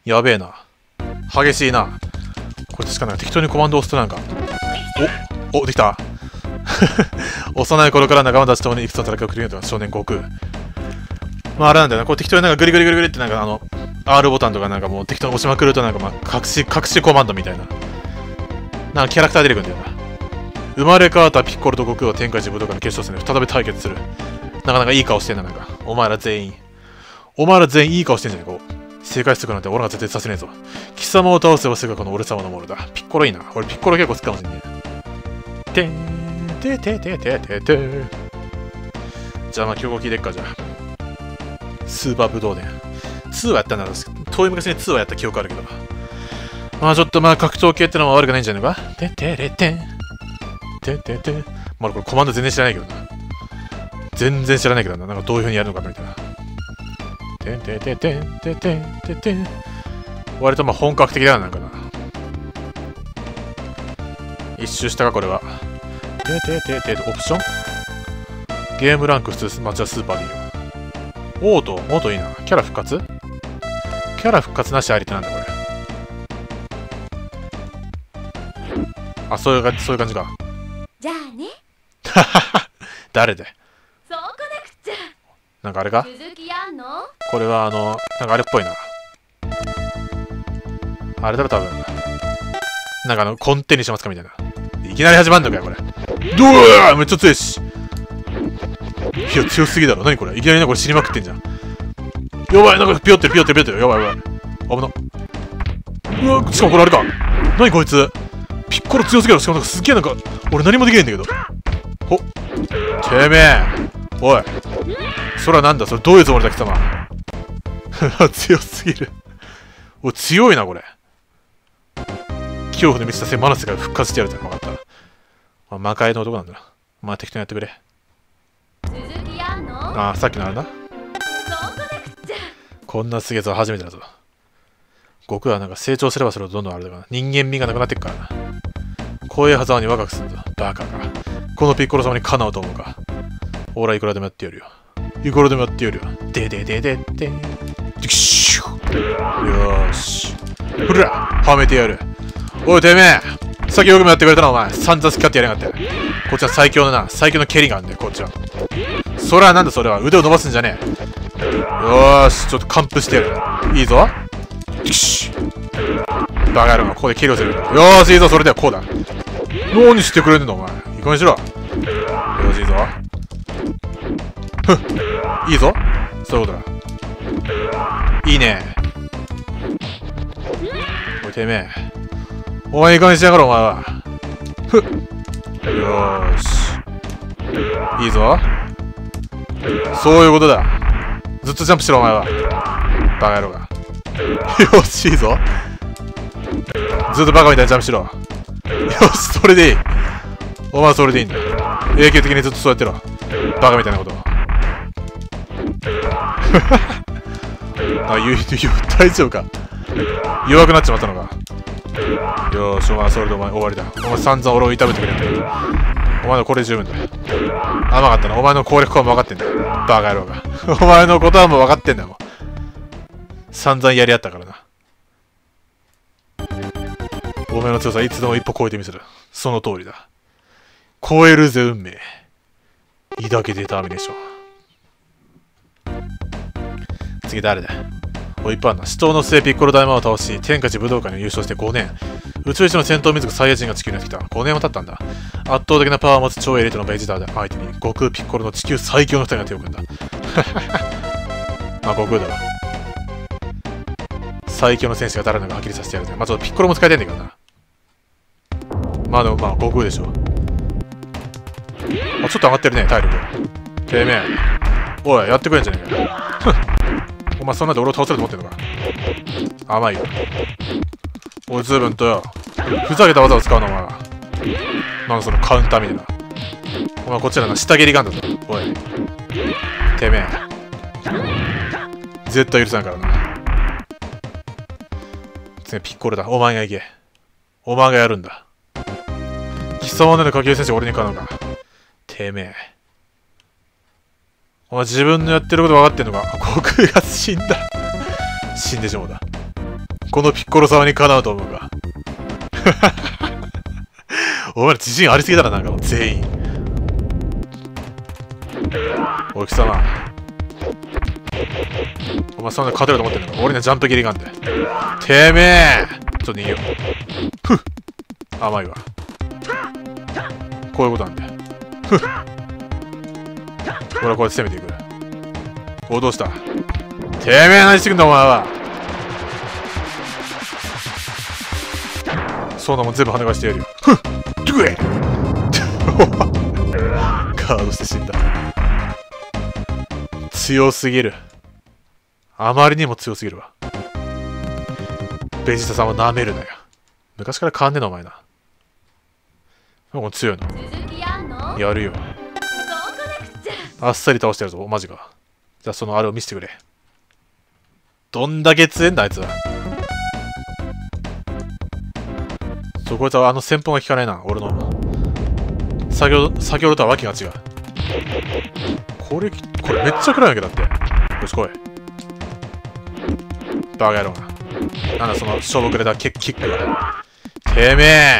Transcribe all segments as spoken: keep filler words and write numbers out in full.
やべえな。激しいな。これ確かなんか適当にコマンド押すとなんか。おお、できた。幼い頃から仲間たちと共にいくつの戦いを繰り広げた少年悟空。まああれなんだよな。これ適当になんかグリグリグリグリってなんかあの、アール ボタンとかなんかもう適当に押しまくるとなんかまあ隠し、隠しコマンドみたいな。なんかキャラクター出てくるんだよな。生まれ変わったピッコロと悟空は天下一武道会の決勝戦で再び対決する。なかなかいい顔してんな、なんか。お前ら全員。お前ら全員いい顔してんじゃねえか。正解してくなんて俺が絶対させねえぞ。貴様を倒せばすぐこの俺様のものだ。ピッコロいいな。俺ピッコロ結構好きかもしんねえ。てんてててててて。じゃあまあ曲を聴いてっか、じゃあ。スーパーブドウ伝。ツーはやったんだ。遠い昔にツーはやった記憶あるけど。まあちょっとまあ格闘系ってのは悪くないんじゃねえか。ててれてん。ててて。まあこれコマンド全然知らないけどな。全然知らないけどな。なんかどういう風にやるのかみたいな。てんてんてんてんてんてんてんてん。割とまあ本格的だな、なんかな。一周したか、これは。ててててて、オプションゲームランク普通、マッチはスーパーでいいよ。オート、オートいいな。キャラ復活キャラ復活なしありってなんだ、これ。あ、そういう感じ、そういう感じか。 じゃあね。 誰でそうこなくちゃ。 なんかあれか続きやんの？ これはあの、なんかあれっぽいな。あれだろ、多分。なんかあの、コンテにしますかみたいな。いきなり始まんのかよ、これ。ドゥーめっちゃ強いし。いや、強すぎだろ。何これいきなりな、これ死にまくってんじゃん。やばい、なんかピヨってるピヨってるピヨってる。やばいやばい。危な。うわ、しかもこれあれか。何こいつピッコロ強すぎる。しかもなんかすっげえなんか、俺何もできないんだけど。ほっ。てめえ。おい。それはなんだそれどういうつもりだ貴様。強すぎる。お、強いな、これ。恐怖で満ちた狭な世界を復活してやるって分かった。まあ、魔界の男なんだな。まあ適当にやってくれ。 続きやんの？ ああ、さっきのあれな。 そうこなくちゃ。 こんなすげえぞ、初めてだぞ。悟空はなんか成長すればするほどどんどんあれだから人間味がなくなってくからな。こういうはずわに若くするんだ。バカか。このピッコロ様にかなうと思うか。俺はいくらでもやってやるよ。いくらでもやってやるよ。でででででで。よーし。ほらはめてやる。おいてめえさっきよくもやってくれたなお前。散々好き勝手やりやがって。こっちは最強のな、最強の蹴りがあるんだよ、こっちは。それはなんだそれは。腕を伸ばすんじゃねえ。よーし、ちょっと完封してやる。いいぞ。よし。バカ野郎がここで蹴りをする。よーし、いいぞ、それではこうだ。何してくれんのお前。いいかにしろ。よーし、いいぞ。ふん。いいぞ。そういうことだ。いいね。おい、てめえ。お前いいかにしやがろ、お前は。ふっ。よーし。いいぞ。そういうことだ。ずっとジャンプしろ、お前は。バカ野郎が。よし、いいぞ。ずっとバカみたいにジャンプしろ。よし、それでいい。お前はそれでいいんだ。永久的にずっとそうやってろ。バカみたいなこと。あ、ゆ、ゆ、大丈夫か。弱くなっちまったのか。よーし、お前はそれでお前終わりだ。お前散々俺を痛めてくれんだ。お前のこれ十分だ。甘かったな。お前の攻略法も分かってんだ。バカ野郎が。お前のことはもう分かってんだよ。もう散々やり合ったからな。お前の強さいつでも一歩超えてみせる。その通りだ。超えるぜ運命。抱けデターミネーション。次誰だ。おいっぱいあるな。死闘の末ピッコロ大魔王を倒し、天下一武道会に優勝してごねん。宇宙一の戦闘民族サイヤ人が地球にやってきた。ごねんも経ったんだ。圧倒的なパワーを持つ超エリートのベジーター相手に、悟空ピッコロの地球最強のふたりが手を組んだ。まあ悟空だろ。最強の戦士が誰なのかはっきりさせてやるぜ。まあちょっとピッコロも使いたいんだけどな。まあでもまあ悟空でしょ。あ、ちょっと上がってるね、体力。てめえ。おい、やってくれんじゃねえかよ。お前そんなんで俺を倒せると思ってんのか。甘いよ。おい、ずいぶんとよ。ふざけた技を使うのお前は。なんだそのカウンターみたいな。お前こっちらな、下蹴りガンだぞ。おい。てめえ。絶対許さんからな。次ピッコロだ。お前が行け。お前がやるんだ。貴様のような下級選手が俺に買うのか。てめえ。お前自分のやってること分かってんのか。悟空が死んだ。死んでしまうだ。 このピッコロ様にかなうと思うか。お前ら自信ありすぎだな、なんか全員。おい貴様、お前そんな勝てると思ってんのか。俺にはジャンプ切りがあんで。てめえ、ちょっと逃げよう。ふっ、甘いわ。こういうことなんで。ふっ、俺はこうやって攻めていく。お、どうした。てめえ何してくんだお前は。そんなもん全部跳ね返してやるよ。ふっ、ドゥエガードして死んだ。強すぎる。あまりにも強すぎるわ。ベジータさんは舐めるなよ。昔から変わんねえなお前な。もう強いの。やるよ。あっさり倒してやるぞ、マジか。じゃあそのあれを見せてくれ。どんだけ強えんだあいつは。そう、こいつはあの戦法が効かないな、俺の。先ほど、先ほどとはわけが違う。これ、これめっちゃ暗いわけだって。よし、来い。バカ野郎な。なんだその、しょぼくれたキックが。てめえ。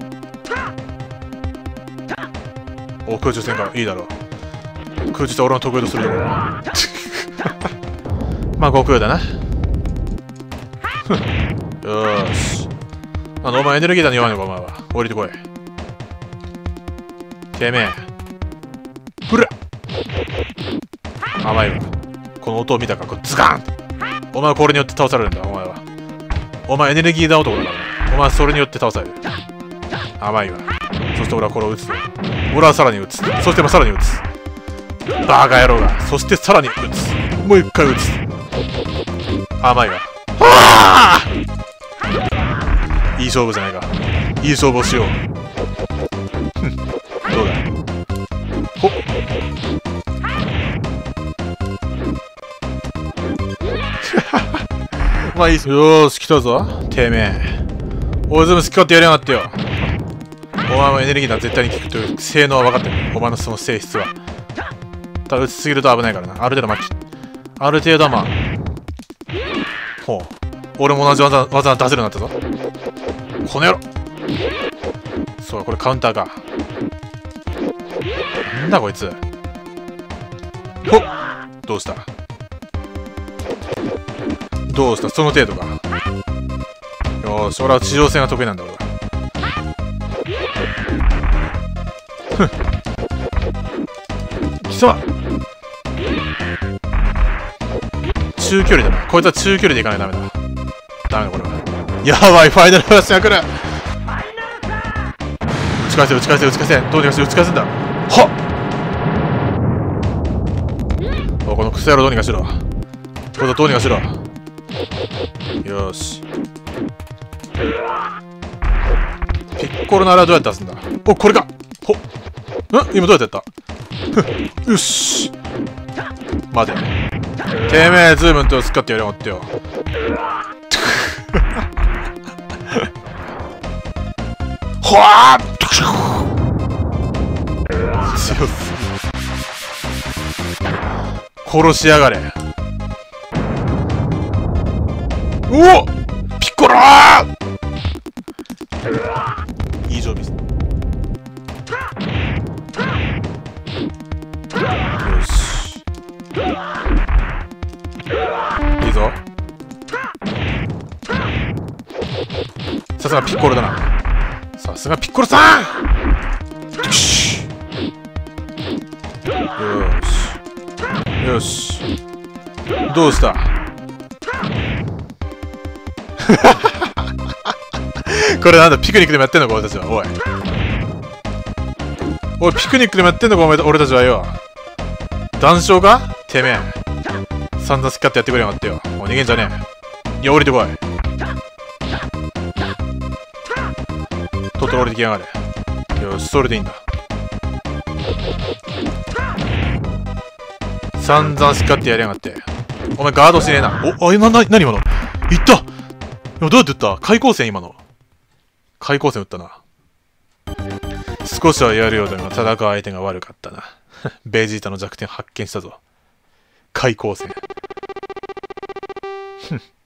お、空中戦か。いいだろう。空中戦俺の得意とするところ。まあ、悟空だな。よーし。なんだお前エネルギー弾に弱いのかお前は。降りてこい。てめえ。ふら甘いわ。この音を見たか、これズガーンって。お前はこれによって倒されるんだ、お前は。お前エネルギー弾男だから。お前はそれによって倒される。甘いわ。そして俺はこれを撃つ。俺はさらに撃つ。そしてさらに撃つ。バカ野郎が。そしてさらに撃つ。もう一回撃つ。甘いわ。はぁいい勝負じゃないか。いい勝負をしよう。どうだ。ほっ。まあいいっす。よーし、来たぞ。てめえ。おい、全部好き勝手やりやがってよ。お前もエネルギー弾絶対に効くという性能は分かってる。お前のその性質は。ただ、打ちすぎると危ないからな。ある程度、まあ、ある程度はまあ。ほう。俺も同じ技、技出せるようになったぞ。この野郎。そう、これカウンターか。なんだこいつ。ほっ。どうしたどうしたその程度か。よーし、俺は地上戦が得意なんだ俺は。ふん。貴様中距離だな。こいつは中距離でいかないとダメだ。ダメだこれは。やばい、ファイナルフラッシュが来る。打ち返せ打ち返せ打ち返せ。どうにかして打ち返すんだ。はっおこのクソ野郎どうにかしろ。こいつはどうにかしろ。よーし。ピッコロのあれはどうやって出すんだ。お、これか。ほっ。ん今どうやってやったよし。待て。てめえ、ズームンとスカってやりやがってよ。ほわー強すぎ。殺しやがれ。おおピッコローいい準備です。よし。いいぞ。さすがピッコロだな。さすがピッコロさん。よし。よし。どうしたこれなんだピクニックでもやってんのか俺たちは。おいおいピクニックでもやってんのかお前俺たちはよ。談笑かてめえ。散々好き勝手やってくれやがってよ。おい逃げんじゃねえ。いや降りてこい。とっと降りてきやがれ。よしそれでいいんだ。散々好き勝手やりやがって。お前ガードしねえな。お、あ、な、な、なに今のいったでもどうやって撃った開口戦今の。開口戦撃ったな。少しはやるようだが、戦う相手が悪かったな。ベジータの弱点発見したぞ。開口戦。